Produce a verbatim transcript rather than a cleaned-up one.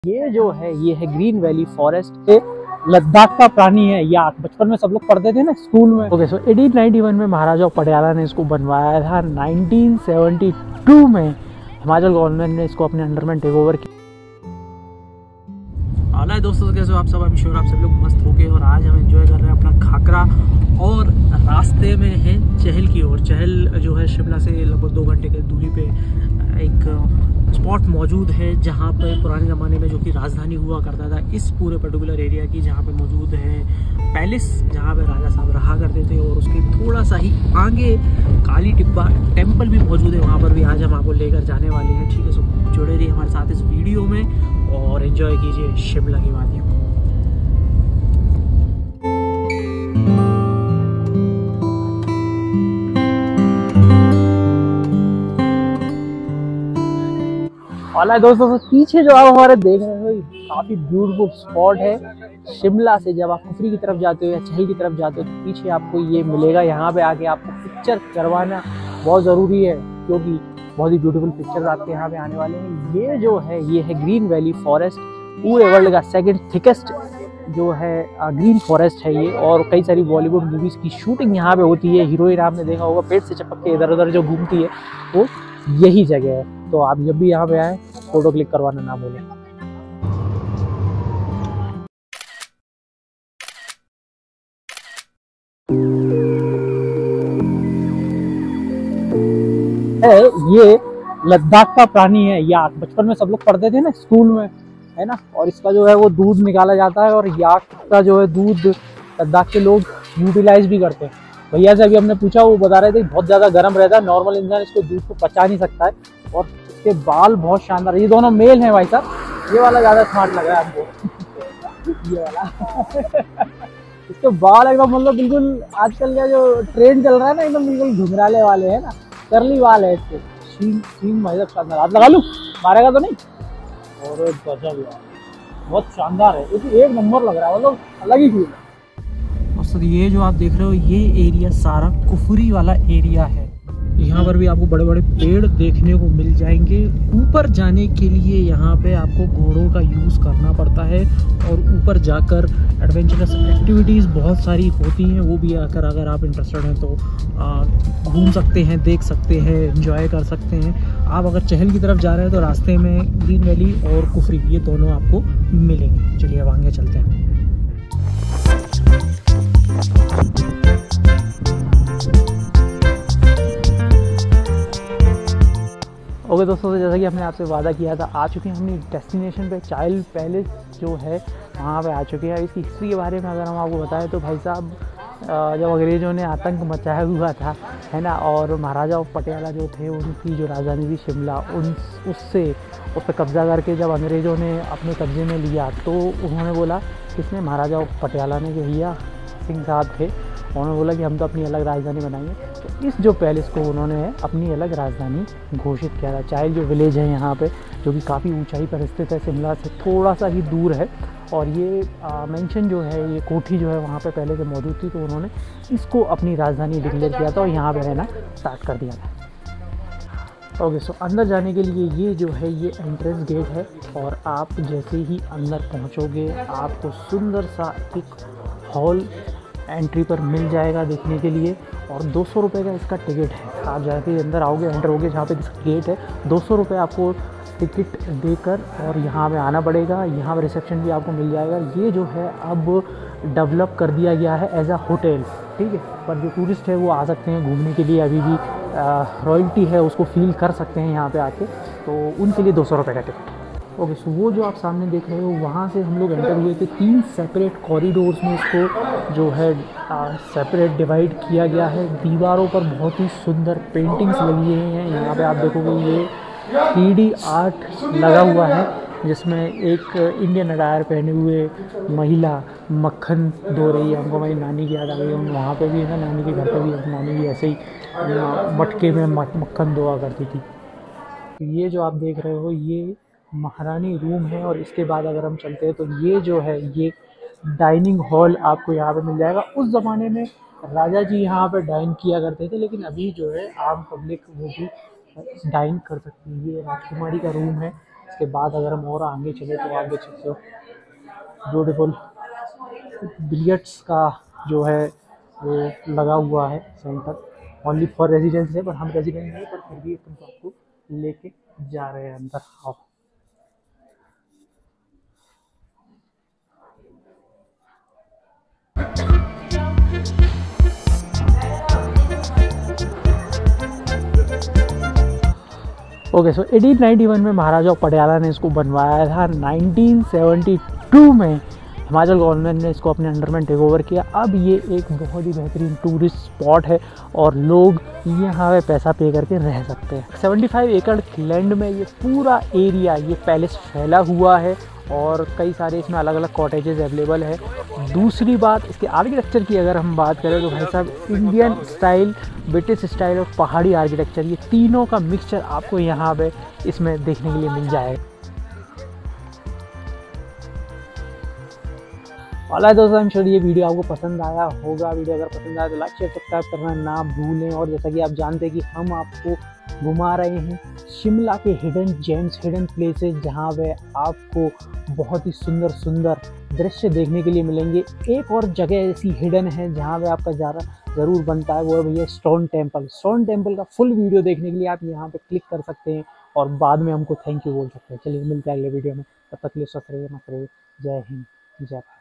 ये जो है ये है ग्रीन वैली फॉरेस्ट के लद्दाख का प्राणी है याक। बचपन में सब लोग पढ़ते थे ना स्कूल में। Okay so eighteen ninety one में महाराजा पटियाला ने इसको बनवाया था। नाइनटीन सेवेंटी टू में हिमाचल गवर्नमेंट ने इसको अपने अंडर में टेक ओवर किया। हाल है दोस्तों, कैसे हो आप सब? आई एम श्योर आप सब लोग मस्त हो गए। और आज हम एंजॉय कर रहे हैं अपना खाकरा और रास्ते में है चहल की ओर। चहल जो है शिमला से लगभग दो घंटे की दूरी पे एक स्पॉट मौजूद है जहाँ पे पुराने ज़माने में जो कि राजधानी हुआ करता था इस पूरे पर्टिकुलर एरिया की, जहाँ पे मौजूद है पैलेस जहाँ पे राजा साहब रहा करते थे। और उसके थोड़ा सा ही आगे काली टिब्बा टेम्पल भी मौजूद है, वहाँ पर भी आज हम आपको लेकर जाने वाले हैं। ठीक है, सो जुड़े रहिए हमारे साथ इस वीडियो में और एंजॉय कीजिए शिमला की वादियों को। वाला दोस्तों तो पीछे जो आप हमारे देख रहे हो काफी ब्यूटीफुल स्पॉट है। शिमला से जब आप कुफरी की तरफ जाते हो या चहल की तरफ जाते हो तो पीछे आपको ये मिलेगा। यहाँ पे आके आपको पिक्चर करवाना बहुत ज़रूरी है क्योंकि बहुत ही ब्यूटीफुल पिक्चर्स आपके यहाँ पे आने वाले हैं। ये जो है ये है ग्रीन वैली फॉरेस्ट, पूरे वर्ल्ड का सेकेंड थिकेस्ट जो है ग्रीन फॉरेस्ट है ये। और कई सारी बॉलीवुड मूवीज़ की शूटिंग यहाँ पे होती है। हीरोइन आपने देखा होगा पेट से चपक के इधर उधर जो घूमती है वो यही जगह है। तो आप जब भी यहाँ पे आए फोटो क्लिक करवाना ना भूलें। है ये लद्दाख का प्राणी है याक। बचपन में सब लोग पढ़ते थे ना स्कूल में, है ना। और इसका जो है वो दूध निकाला जाता है और याक का जो है दूध लद्दाख के लोग यूटिलाइज भी करते हैं। भैया से अभी हमने पूछा, वो बता रहे थे बहुत ज़्यादा गर्म रहता है, नॉर्मल इंसान इसको दूध को पचा नहीं सकता है। और इसके बाल बहुत शानदार है। ये दोनों मेल हैं भाई साहब। ये वाला ज़्यादा स्मार्ट लग रहा है हमको ये वाला इसके बाल एकदम मतलब बिल्कुल आजकल का जो ट्रेंड चल रहा है ना, एकदम बिल्कुल घुंघराले वाले है ना, करली वाल है इसके। सीन सीन भाई साहब शानदार। हाथ लगा लूँ, मारेगा तो नहीं? और गजब यार, बहुत शानदार है। ये एक नंबर लग रहा है, मतलब अलग ही फील है। दोस्तों ये जो आप देख रहे हो ये एरिया सारा कुफरी वाला एरिया है। यहाँ पर भी आपको बड़े बड़े पेड़ देखने को मिल जाएंगे। ऊपर जाने के लिए यहाँ पे आपको घोड़ों का यूज़ करना पड़ता है और ऊपर जाकर एडवेंचरस एक्टिविटीज़ बहुत सारी होती हैं। वो भी आकर अगर आप इंटरेस्टेड हैं तो घूम सकते हैं, देख सकते हैं, एंजॉय कर सकते हैं। आप अगर चहल की तरफ जा रहे हैं तो रास्ते में ग्रीन वैली और कुफरी ये दोनों आपको मिलेंगे। चलिए अब आगे चलते हैं। ओके दोस्तों, तो जैसा कि हमने आपसे वादा किया था, आ चुके हैं हमने डेस्टिनेशन पे। चाइल्ड पैलेस जो है वहाँ पे आ चुके हैं। इसकी हिस्ट्री के बारे में अगर हम आपको बताएं तो भाई साहब जब अंग्रेज़ों ने आतंक मचाया हुआ था, है ना, और महाराजा पटियाला जो थे उनकी जो राजधानी थी शिमला, उन उससे उस पर कब्ज़ा करके जब अंग्रेज़ों ने अपने कब्ज़े में लिया तो उन्होंने बोला, किसने? महाराजा पटियाला ने, जो भैया सिंह साहब थे, उन्होंने बोला कि हम तो अपनी अलग राजधानी बनाएंगे। तो इस जो पैलेस को उन्होंने अपनी अलग राजधानी घोषित किया था। चाइल्ड जो विलेज है यहाँ पे, जो कि काफ़ी ऊंचाई पर स्थित है, शिमला से थोड़ा सा ही दूर है। और ये मेंशन जो है, ये कोठी जो है वहाँ पे पहले से मौजूद थी, तो उन्होंने इसको अपनी राजधानी डिक्लेयर किया था और यहाँ पे रहना स्टार्ट कर दिया था। ओके सो अंदर जाने के लिए ये जो है ये एंट्रेंस गेट है। और आप जैसे ही अंदर पहुँचोगे आपको सुंदर सा एक हॉल एंट्री पर मिल जाएगा देखने के लिए। और दो सौ रुपये का इसका टिकट है। आप जाके अंदर आओगे, एंटर होगे जहाँ पे इसका गेट है, दो सौ रुपये आपको टिकट देकर और यहाँ पे आना पड़ेगा। यहाँ पे रिसेप्शन भी आपको मिल जाएगा। ये जो है अब डेवलप कर दिया गया है एज अ होटल, ठीक है। पर जो टूरिस्ट है वो आ सकते हैं घूमने के लिए, अभी भी रॉयल्टी है उसको फील कर सकते हैं यहाँ पे आके, तो उनके लिए दो सौ रुपये का टिकट। ओके सो वो जो आप सामने देख रहे हो वहाँ से हम लोग एंटर हुए थे। तीन सेपरेट कॉरिडोर्स में इसको जो है सेपरेट डिवाइड किया गया है। दीवारों पर बहुत ही सुंदर पेंटिंग्स लगी हुई हैं। यहाँ पे आप देखोगे ये थ्री डी आर्ट लगा हुआ है जिसमें एक इंडियन अटायर पहने हुए महिला मक्खन दो रही है। हमको हमारी नानी की याद आ गई। वहाँ पे भी है ना, नानी के घर पर भी नानी भी ऐसे ही मटके में मक्खन दोआ करती थी। ये जो आप देख रहे हो ये महारानी रूम है। और इसके बाद अगर हम चलते हैं तो ये जो है ये डाइनिंग हॉल आपको यहाँ पे मिल जाएगा। उस ज़माने में राजा जी यहाँ पे डाइन किया करते थे, लेकिन अभी जो है आम पब्लिक वो भी डाइन कर सकती है। ये राजकुमारी का रूम है। इसके बाद अगर हम और आगे चले तो आप देख सकते हो ब्यूटीफुल बिलियर्ड्स का जो है वो लगा हुआ है सेंटर, ओनली फॉर रेजिडेंस है, पर हम रेजिडेंट नहीं, पर फिर भी तुमको आपको लेके जा रहे हैं अंदर। आओ। Okay, so eighteen ninety one में महाराजा पटियाला ने इसको बनवाया था। नाइनटीन सेवेंटी टू में हिमाचल गवर्नमेंट ने इसको अपने अंडर में टेक ओवर किया। अब ये एक बहुत ही बेहतरीन टूरिस्ट स्पॉट है और लोग यहाँ पे पैसा पे करके रह सकते हैं। पचहत्तर एकड़ लैंड में ये पूरा एरिया, ये पैलेस फैला हुआ है और कई सारे इसमें अलग अलग कॉटेजेस अवेलेबल है। दूसरी बात, इसके आर्किटेक्चर की अगर हम बात करें तो भाई साहब इंडियन स्टाइल, ब्रिटिश स्टाइल और पहाड़ी आर्किटेक्चर, ये तीनों का मिक्सचर आपको यहाँ पे इसमें देखने के लिए मिल जाएगा। वाला दोस्तों, आई एम श्योर ये वीडियो आपको पसंद आया होगा। वीडियो अगर पसंद आया तो लाइक शेयर सब्सक्राइब करना ना भूलें। और जैसा कि आप जानते हैं कि हम आपको घुमा रहे हैं शिमला के हिडन जेम्स, हिडन प्लेसेस, जहाँ पे आपको बहुत ही सुंदर सुंदर दृश्य देखने के लिए मिलेंगे। एक और जगह ऐसी हिडन है जहाँ पे आपका जाना ज़रूर बनता है, वो है भैया स्टोन टेम्पल। स्टोन टेम्पल का फुल वीडियो देखने के लिए आप यहाँ पे क्लिक कर सकते हैं और बाद में हमको थैंक यू बोल सकते हैं। चलिए मिलते हैं अगले वीडियो में, तब तक के लिए स्वस्थ रहिए, मस्त रहिए। जय हिंद, जय भारत।